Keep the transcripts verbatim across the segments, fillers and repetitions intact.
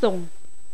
ส่ง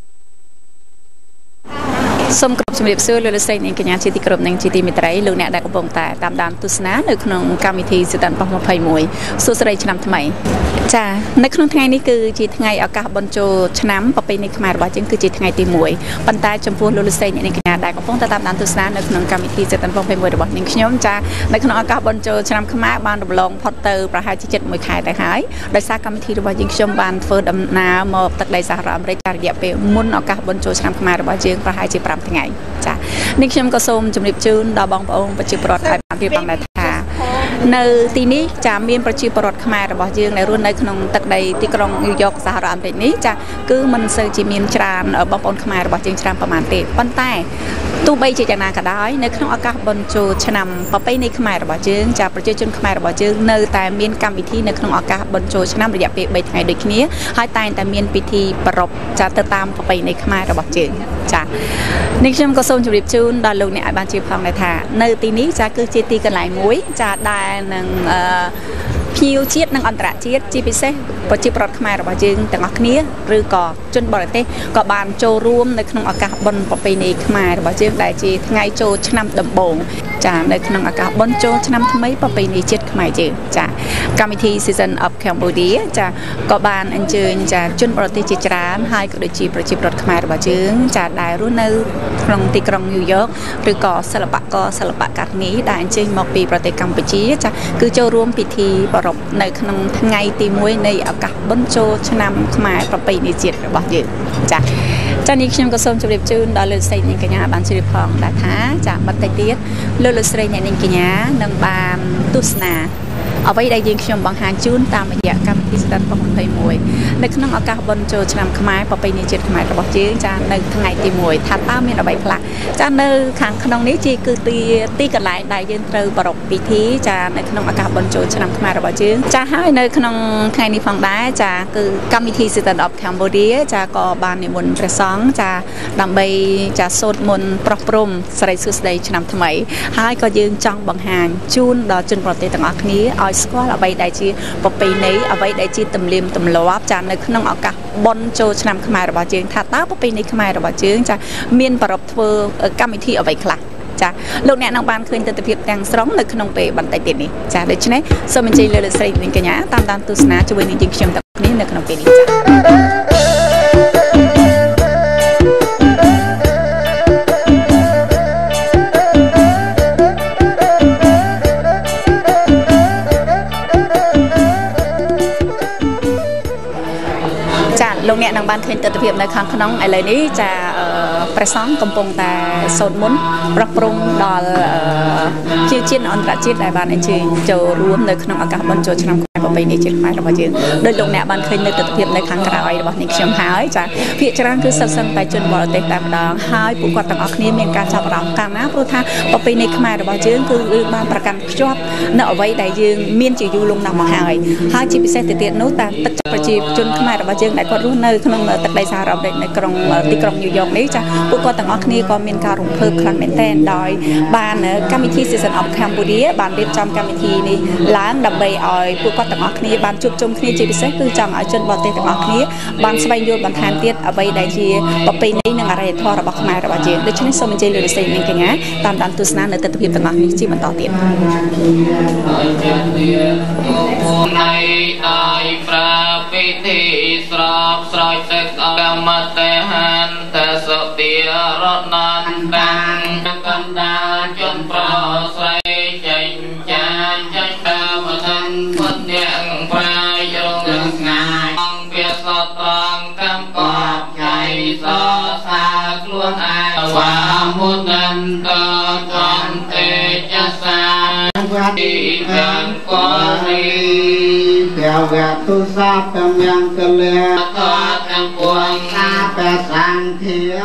สมกรบสมเด็จซื้อเรือเส้นเองกันยาจิติกรบในจิติมิตรายลูกเนี่ยได้กระบองแต่ตามดามตุสนาในขนมกามิธีสุดันปมภัยมวยสุสไรชนำทำไมจ้าในขนมไงนี่คือจิตไงอากาศบนโจชนำปะไปในขมายบ่จึงคือจิตไงตีมวยปันตาจมพูเรือเส้นเองกันยาได้กระบองแต่ตามดามตุสนาในขนมกามิธีสุดันปมภัยมวยระบบหนึ่งขยมจ้าในขนมอากาศบนโจชนำขมายบานดับลงพอเตอร์ประหารจิตมวยขายแต่หายโดยสร้างกามิธีระบบยิงขยมบานเฟิร์ดำนาหมอบตักใดสหรัฐอเมริกาเหยียบไปมุนอากาศบนโจชนำขมายระบบจึงประหารจิตปรำทั้งไงจ้านิชมก็ส่งจุดริบจูนดาวบองปองประจิปรดไทยบางที่บางนาธาในที่นี้จะมีประจิปรดขมายระบอบยืงในรุ่นในขนมตักใดที่กรงนิวยอร์กสหรัฐอเมริกานี้จะคือมันเซอร์จิมีนจานบองปองขมายระบอบยืงจานประมาณเตะปั้นแต่ตู้ใบจีจากนากระได้ในขนมอากาศบนโจชนำปะไปในขมายระบอบยืงจะประจิจุนขมายระบอบยืงในแต่มีนกรรมวิธีในขนมอากาศบนโจชนำระยะเปใบไงโดยนี้ให้แต่แต่มีนพิธีประรบจะเติมตามปะไปในขมายระบอบยืงจ้ะนิชมก็ส่งจุดริบจูนดาวลูกเนี่ยบางจีพองในท่าในตีนี้จะคือจีตีกันหลายมุ้ยจะได้หนึ่งพิวเชียดหนึ่งอันตรายเชียดจีพิเศษปัจจุบันขมายระบาดจึงแต่งอักนี้หรือก่อจนบริเตก่อบานโจร่วมในขนมอากาศบนปปีนี้ขมายระบาดจึงได้จีไงโจชนำดำบงจะในขนมอากาศบนโจชนำทำไมปปีนี้เชียดขมายจึงจะกรรมวิธีซีซันออฟแคมบูดีจะก่อบานอันจึงจะจนบริเตจิจารานให้กระจีปัจจุบันขมายระบาดจึงจะได้รู้ในกรงตีกรงนิวยอร์กหรือก่อสลับก่อสลับกัดนี้ได้อันจึงมอกปีประเทศกัมพูชีจะคือโจร่วมพิธีปรบในขนมทั้งไงตีมวยในอากาศบนโจชนำขมายประปีนิจิตระบอบยืนจ้ะเจ้านี้ฉันก็ส่งจุดเด็บจูนดาวเลือดใส่ในกัญญาบานสิริพองดาท้าจากบัตเตเตียเลือดใส่ในกัญญาหนังบานตุสนาเอาไว้ได้ยิงชมบางหางจูนตามระยะกรรมที่สตันปมภัยมวยในขนมอากาศบนโจชนำขมายประปีนิจิตขมายระบอบยืนจ้ะในทั้งไงตีมวยทัดต้ามีระบายพลักจ้ะในขังขนมนี้จีคือตีตีกันหลายได้ยืนเตอร์ประปีทีจ้ะในขนมอากาศบนโจชนำขมายระบอบยืนจ้ะให้ในขนมไงนี้ฟังได้จ้ะคือกรรมวิธีสตันออฟแคมบูดีจ้ะก็บานในมนประสองจ้ะดำใบจ้ะโซดมนปรบปรุมสไลสุดได้ชนำทำไมให้ก็ยืนจ้องบางหางจูนดอจนประเทศต่างๆนี้ออยสกอลเอาไว้ได้จีปปีนี้เอาไว้ได้จีตำเลียมตำลวบจานในขนมอากาศบนโจชนำขมายระบาดจึงถ้าตาปปีนี้ขมายระบาดจึงจะมีนปรบเทอกรรมวิธีเอาไว้คลาจ้ะลูกเนี่ยน้องบ้านเคยเติมเพียบแตงสร้องในขนมเปย์บันไดเตียนนี่จ้ะเดี๋ยวช่วยสมัยจีเลยเลยใส่ในกันยาตามตามตุสนาจะเป็นจริงๆชมตักนี้ในขนมเปย์นี้จ้ะลงเนี่ยนางบ้านเคยเติมเพียบในครั้งขนมอะไรนี้จะประสองกำปงแต่โซนมุนปรับปรุงดอลชิ้นชิ้นอันตรจิตในบ้านจริงโจรวมในขนมอากาศบนโจชนำขมายประเพณีจิตหมายระบาดยืนโดยลงเนี่ยบ้านเคยเติมเพียบในครั้งกระไรระบาดนิชมหายจะพิจารณาคือสั้นๆไปจนบอลเตะแต่ดองหายผู้กวาดต่างออกนี้มีการจับรองการนะเพราะถ้าประเพณีขมายระบาดยืนคือบ้านประกันชอบเนื้อไว้ได้ยืนมีนจิยูลงนำมาหายหายจีพิเศษเตียนนู้แต่ตัดจับประจีจนขมายระบาดยืนได้ก็รู้ในขนมตักใดสหรัฐในกรงที่กรงนิวยอร์กนี้จะผู้ก่อต่างออกนี้ก็มีการรุ่งเพิ่มครั้งเมนเทนโดยบ้านกรรมวิธีซีซันออฟแคมบูดีบ้านเรียบจำกรรมวิธีนี้ล้างดับเบิลออยผู้ก่อต่างออกนี้บ้านจุบจมนี้จีพิเศษคือจังเอาจนบอลเตะต่างออกนี้บ้านสบายโยนบ้านทานเตี้ยเอาไว้ได้จีปปีนี้หนึ่งอะไรทอระบบขมายระบาดเจนโดยเฉพาะสมัยเจริญเซนนี่กันนะตามตามตุสนาในแต่ตัวพิมพ์ต่างออกนี้จีมันต่อเตี้ยในไอประพิธีสอบสอยเสกกรรมเตหันแต่สติรนันตังกันดาจนปลอดใส่ใจจานใจดาวทันคนเดียงพรายงเรื่องงานเปียสตรังกำกอบใจสอสากล้วนอายว่ามุนันตะกันเตจะสาที่ยังกอรีเดียวกับตุสาเปียงยังกะเลียทอดทั้งปวงตาแปดสังเทีย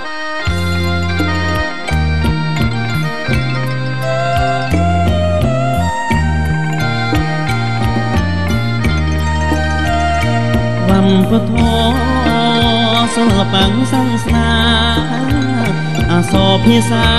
วันพุทโธสุลปังสังสนาอาโสพิสา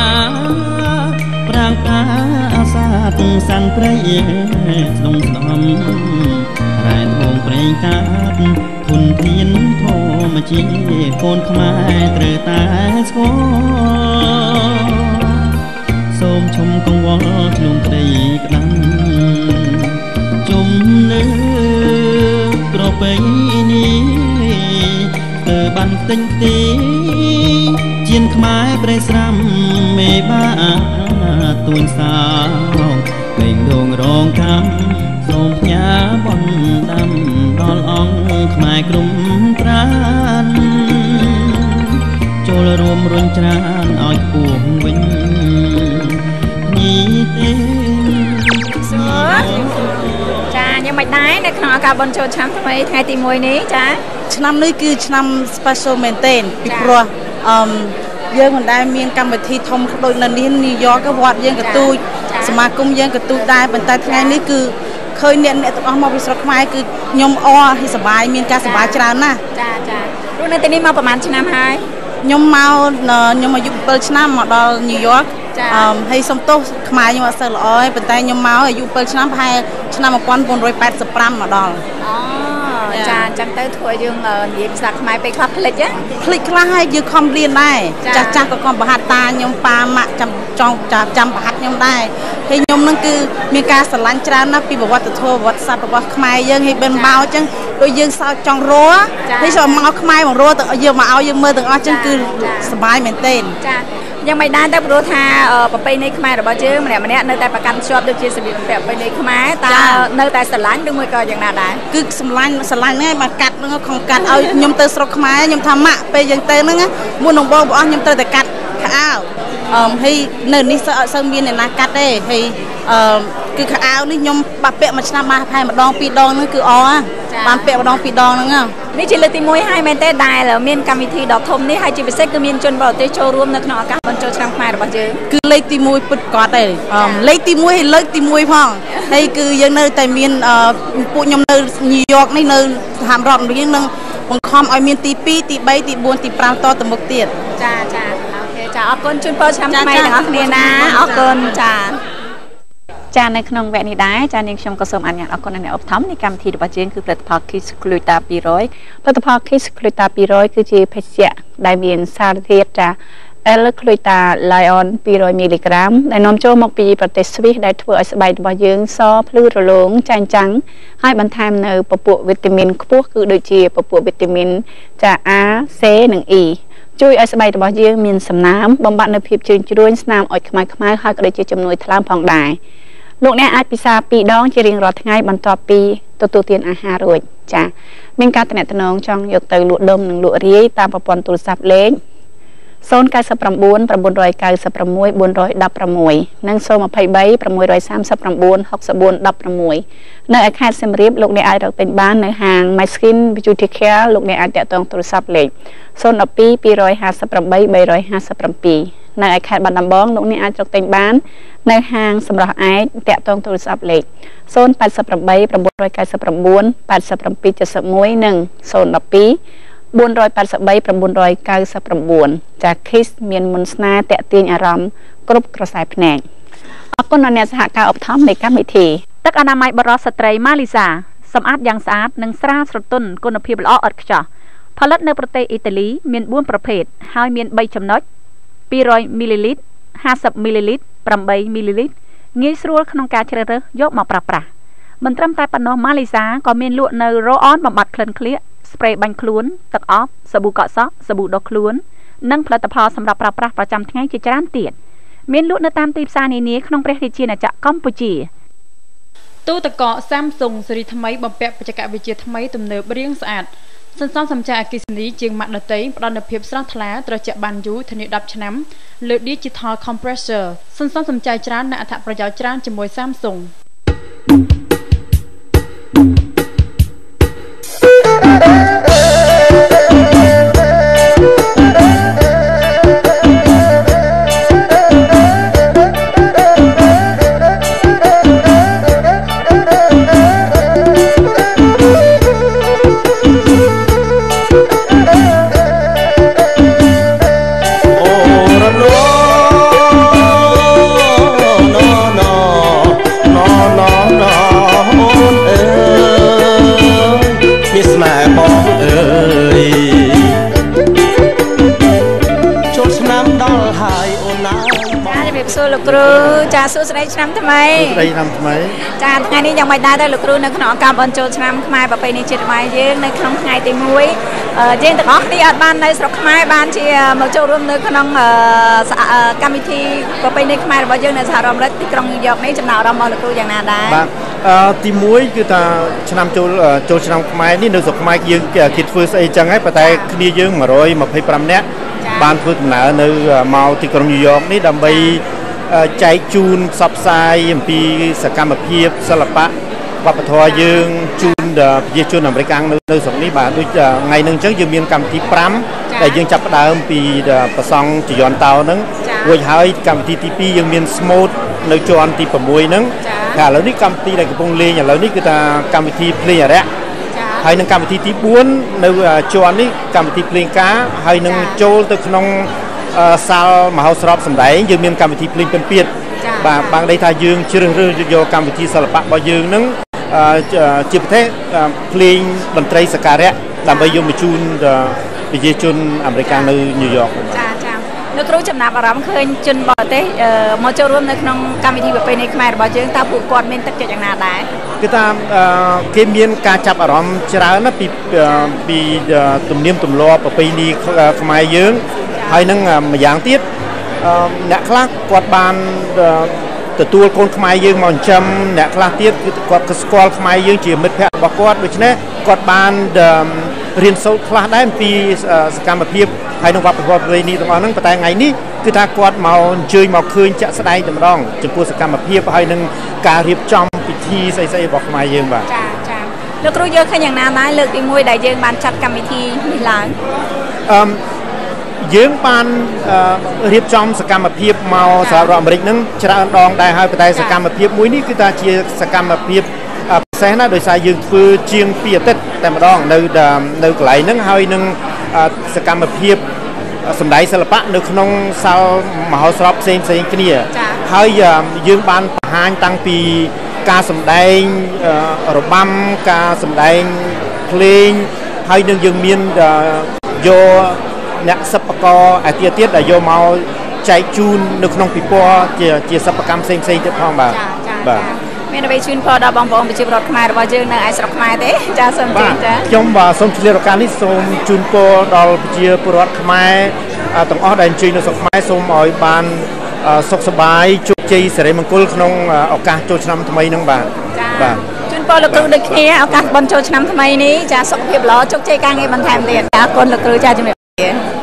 ปรางตาอาสาตุสังเปรย์ทรงสมរ៉ែត្បូងប្រេងកាត់ធនធានធម្មជាតិកូនខ្មែរត្រូវតែស្គាល់សូមឈុំកង្វល់ឆ្លងក្តីក្តាំជំនឿប្រពៃនេះទៅបានទិញទីជានខ្មែរប្រេស្រាំមេបាទួញសោពេញដងរងកម្មសូមផ្ញើបនដាំដល់អង្គខ្មែរក្រុមប្រានចូលរួមរុញច្រានឲ្យខ្ពស់វិញនេះទេចាយ៉ាងមិនដែរនៅក្នុងឱកាសបុណ្យចូលឆ្នាំថ្មីថ្ងៃទីមួយនេះចាឆ្នាំនេះគឺឆ្នាំ special មែនទែនពីព្រោះអឺយើងមិនដែលមានកម្មវិធីធំដូចនៅនេះញូវយ៉កវត្តយើងកទូចសមាគមយើងកទូចដែរប៉ុន្តែថ្ងៃនេះគឺឃើញអ្នកអ្នកទាំងអស់មកពីស្រុកខ្មែរគឺខ្ញុំអរឲ្យសប្បាយមានការសប្បាយច្រើនណាស់ចាចាព្រោះនៅទីនេះមកប្រហែលឆ្នាំហើយខ្ញុំមកខ្ញុំអាយុbảyឆ្នាំមកដល់ញូវយ៉កអឺហើយសុំទោសខ្មែរខ្ញុំអត់សូវល្អទេប៉ុន្តែខ្ញុំមកអាយុbảyឆ្នាំប្រហែលឆ្នាំmột nghìn chín trăm tám mươi lămមកដល់អូចាអញ្ចឹងទៅធ្វើយើងនិយាយភាសាខ្មែរពេលខ្លះភ្លេចភ្លេចខ្លះហើយយើងខំរៀនដែរចាស់ចាស់ក៏ខំប្រហាត់តាខ្ញុំប៉ាម៉ាក់ចាំចង់ចាំប្រហាត់ខ្ញុំដែរហើយខ្ញុំនឹងគឺមានការស្រឡាញ់ច្រើនណាស់ពីប្រវត្តិធម៌ប្រវត្តិសាស្ត្ររបស់ខ្មែរយើងហើយបិណ្ឌមកអញ្ចឹងដូចយើងសោកចង់រស់ហើយចូលមកខ្មែរមករស់ទាំងយើងមកឲ្យយើងមើលទាំងអស់អញ្ចឹងគឺសប្បាយមែនទែនចាយ៉ាងមិនដែរទៅព្រោះថាប្រពៃណីខ្មែររបស់យើងម្នាក់ម្នាក់នៅតែប្រកាន់ជាប់ដូចជាសម្លៀកបំពាក់ប្រពៃណីខ្មែរតើនៅតែស្រឡាញ់ឬមួយក៏យ៉ាងណាដែរគឺស្រឡាញ់ស្រឡាញ់ហ្នឹងមកកាត់ហ្នឹងខំកាត់ឲ្យខ្ញុំទៅស្រុកខ្មែរខ្ញុំថាម៉ាក់ពេលយើងទៅហ្នឹងមុននឹងបងប្អូនខ្ញុំត្រូវតែកាត់ខោអាវអឺហើយនៅនេះសើអត់សូវមានអ្នកណាកាត់ទេហើយអឺគឺខោអាវនេះខ្ញុំបាក់ពាក់មួយឆ្នាំបានប្រហែលម្ដងពីរដងហ្នឹងគឺអបានពាក់ម្ដងពីរដងហ្នឹងនេះជាលើកទីមួយហើយមែនទេដែលមានកម្មវិធីដ៏ធំនេះហើយជាពិសេសគឺមានជនបរទេសចូលរួមនៅក្នុងឱកាសបុណ្យចូលឆ្នាំខ្មែររបស់យើងគឺលេខទីមួយពិតប្រាកដទេលេខទីមួយហើយលើកទីមួយផងហើយគឺយើងនៅតែមានពួកខ្ញុំនៅញូវយ៉កនេះនៅស្ថាប័នរដ្ឋយើងនឹងបង្ខំឲ្យមានទីពីរទីបីទីបួនទីប្រាំតទៅមុខទៀតចាចាអូខេចាអរគុណជូនពរឆ្នាំថ្មីទាំងអស់គ្នាណាអរគុណចាចានៅក្នុងវគ្គនេះដែរចានាងខ្ញុំក៏សូមអនុញ្ញាតអរគុណអ្នកឧបត្ថម្ភនៃកម្មវិធីរបស់យើងគឺផលិតផល Kiss Gluta ពីររយផលិតផល Kiss Gluta ពីររយគឺជាភេសជ្ជៈដែលមានសារធាតុចា L-Gluta Lion ពីររយមីលីក្រាមដែលនាំចូលមកពីប្រទេសស្វីសដែលធ្វើឲ្យស្បែករបស់យើងសភ្លឺរលោងចាញ់ចាំងហើយបន្ថែមនៅពពួកវីតាមីនខ្ពស់គឺដូចជាពពួកវីតាមីនចា A, C និង Eជួយឲ្យស្បែករបស់យើងមានសំណើមបំបាត់នៅភាពជ្រញជ្រួញស្នាមអុចខ្មៅខ្មៅហើយក៏ដូចជាជំនួយថ្លើមផងដែរលោកអ្នកអាចពិសាពីរដងជារៀងរាល់ថ្ងៃបន្ទាប់ពីទទួលទានអាហាររួចចាមានការតំណែងចង់យកទៅលក់ដុំនិងលក់រាយតាមប្រព័ន្ធទូរស័ព្ទលេខศูนย์ เก้า เก้า เก้า 9 9 6 6 4 1 6និងศูนย์ two 3 6 3 9 6 4 1 6នៅឯខេត្តសៀមរាបលោកអ្នកអាចរកទិញបាននៅហាង My Skin Beauty Care លោកអ្នកអាចតាក់ទងទូរស័ព្ទលេខศูนย์ หนึ่ง สอง two ห้า ห้า แปด สาม ห้า ห้า នៅឯខេត្តបាត់ដំបងលោកអ្នកអាចរកទិញបាននៅហាងសម្រស់ឯកតាក់ទងទូរស័ព្ទលេខศูนย์ แปด แปด 9 9 9 8 7 7 1និងศูนย์ หนึ่ง สอง 4 8 3 9 9 9ចាគីសមានមុនស្នេហ៍តាក់ទាញអារម្មណ៍គ្រប់ក្រសែភ្នែកអរគុណដល់អ្នកសហការឧបត្ថម្ភនៃកម្មវិធីទឹកអនាម័យបរិសុទ្ធស្ត្រីម៉ាលីសាសម្អាតយ៉ាងស្អាតនិងស្រាលស្រទន់គុណភាពល្អឥតខ្ចោះផលិតនៅប្រទេសអ៊ីតាលីមានបួនប្រភេទហើយមានបីចំណុចពីររយមីលីលីត្រห้าสิบមីលីលីត្រแปดមីលីលីត្រងាយស្រួលក្នុងការជ្រើសរើសយកមកប្រើប្រាស់មិនត្រឹមតែប៉ុណ្ណោះម៉ាលីសាក៏មានលក់នៅរ៉ូអនបំបត្តិក្លិនក្លៀកស្ព្រេបាញ់ខ្លួនទឹកអប់សាប៊ូកក់សក់សាប៊ូដុសខ្លួននិងផលិតផលសម្រាប់ប្រើប្រាស់ប្រចាំថ្ងៃជាច្រើនទៀតមានលក់នៅតាមទីផ្សារនានាក្នុងព្រះរាជាណាចក្រកម្ពុជាទូទឹកកក Samsung ស៊េរីថ្មីបំពាក់បច្ចេកវិទ្យាថ្មីទំនើបរាងស្អាតសន្សំសំចៃអគ្គិសនីជាងម៉ាក់ដតេផ្ដល់នូវភាពស្រស់ថ្លាត្រជាក់បានយូរធានាដប់ឆ្នាំលើ Digital Compressor សន្សំសំចៃច្រើននិងអត្ថប្រយោជន៍ច្រើនជាមួយ Samsung no សួរលោកគ្រូចាសួស្តីឆ្នាំថ្មីសួស្តីឆ្នាំថ្មីចាថ្ងៃនេះយ៉ាងម៉េចដែរទៅលោកគ្រូនៅក្នុងកម្មបនចូលឆ្នាំខ្មែរប្រពៃណីជាតិខ្មែរយើងនៅក្នុងថ្ងៃទីមួយយើងទាំងអស់គ្នាអត់បាននៅស្រុកខ្មែរបានជាមកចូលរួមនៅក្នុងកម្មវិធីប្រពៃណីខ្មែររបស់យើងនៅសហរដ្ឋអាមេរិកទីក្រុងញូវយ៉កនេះចំណាប់អារម្មណ៍របស់លោកគ្រូយ៉ាងណាដែរបាទទីមួយគឺថាឆ្នាំចូលចូលឆ្នាំខ្មែរនេះនៅស្រុកខ្មែរយើងគេធ្វើស្អីចឹងហើយប៉ុន្តែគ្នាយើងmột trăm hai mươi lămនាក់បានធ្វើដំណើរនៅមកទីក្រុងញូវយ៉កនេះដើម្បីចែកជូនផ្សព្វផ្សាយអំពីសកម្មភាពសិល្បៈវប្បធម៌យើងជូនប្រជាជនអាមេរិកនៅនៅស្រុកនេះបាទដូចថ្ងៃហ្នឹងអញ្ចឹងយើងមានកម្មវិធីfiveដែលយើងចាប់ផ្ដើមពីប្រសង់ចយន្តតោហ្នឹងរួចហើយកម្មវិធីទីtwoយើងមាន Smooth នៅជាន់ទីsixហ្នឹងតែឥឡូវនេះកម្មវិធីដែលកំពុងលេងឥឡូវនេះគឺថាកម្មវិធីភ្លេងអារក្សហើយនឹងកម្មវិធីទីfourនៅជាន់នេះកម្មវិធីភ្លេងការហើយនឹងចូលទៅក្នុងសាលមហោស្រពសម្ដែងយើងមានកម្មវិធីភ្លេងពិណពាទ្យបាទបានន័យថាយើងជ្រើសរើសយកកម្មវិធីសិល្បៈរបស់យើងនឹងជាប្រទេសភ្លេងតន្ត្រីសក្ការៈដើម្បីយកមកជូនប្រជាជនអាមេរិកនៅញូវយ៉កចាចាលោកគ្រូចំណាប់អារម្មណ៍ឃើញជនបរទេសមកចូលរួមនៅក្នុងកម្មវិធីប្រពៃណីខ្មែររបស់យើងតើពួកគាត់មានទឹកចិត្តយ៉ាងណាដែរគឺថាគេមានការចាប់អារម្មណ៍ច្រើនណាស់ពីពីទំនៀមទម្លាប់ប្រពៃណីខ្មែរយើងហើយនឹងម្យ៉ាងទៀតអ្នកខ្លះគាត់បានទទួលកូនខ្មែរយើងមកចិញ្ចឹមអ្នកខ្លះទៀតគឺគាត់ក៏ស្គាល់ខ្មែរយើងជាមិត្តភ័ក្តិរបស់គាត់ដូច្នេះគាត់បានរៀនសូត្រខ្លះដែរពីសកម្មភាពហើយនឹងវប្បធម៌ប្រពៃណីទាំងអស់ហ្នឹងប៉ុន្តែថ្ងៃនេះគឺថាគាត់មកអញ្ជើញមកឃើញជាក់ស្ដែងតែម្ដងចំពោះសកម្មភាពហើយនឹងការរៀបចំពិធីស្អីៗរបស់ខ្មែរយើងបាទចាចាលោកគ្រូយើងឃើញយ៉ាងណាដែរលើកទីoneដែលយើងបានចាត់កម្មវិធីនេះឡើងអឺយើងបានរៀបចំសកម្មភាពមកសហរដ្ឋអាមេរិកហ្នឹងច្រើនដងដែរហើយប៉ុន្តែសកម្មភាពមួយនេះគឺថាជាសកម្មភាពពិសេសណាស់ដោយសារយើងធ្វើជាងពីរអាទិត្យតែម្ដងនៅនៅកន្លែងហ្នឹងហើយនឹងសកម្មភាពសម្ដែងសិល្បៈនៅក្នុងសាលមហោស្រពផ្សេងផ្សេងគ្នាហើយយើងបានបង្ហាញតាំងពីការសម្ដែងរបាំការសម្ដែងភ្លេងហើយនឹងយើងមានយកអ្នកសិប្បករអាទិទៀតដែលយកមកចែកជូននៅក្នុងពិព័រណ៍ជាជាសិប្បកម្មផ្សេងផ្សេងទៀតផងបាទបាទមានអ្វីជូនពរដល់បងប្អូនប្រជាពលរដ្ឋខ្មែររបស់យើងនៅឯស្រុកខ្មែរទេចាសូមជម្រាបចាខ្ញុំបាទសូមជម្រាបឱកាសនេះសូមជូនពរដល់ប្រជាពលរដ្ឋខ្មែរទាំងអស់ដែលអញ្ជើញនៅស្រុកខ្មែរសូមឲ្យបានសុខសប្បាយជោគជ័យសិរីមង្គលក្នុងឱកាសចូលឆ្នាំថ្មីហ្នឹងបាទបាទជូនពរលោកគ្រូដូចគ្នាឱកាសបុណ្យចូលឆ្នាំថ្មីនេះចាសុខភាពល្អជោគជ័យការងារបន្ថែមទៀតអរគុណលោកគ្រូចាជំរាបលា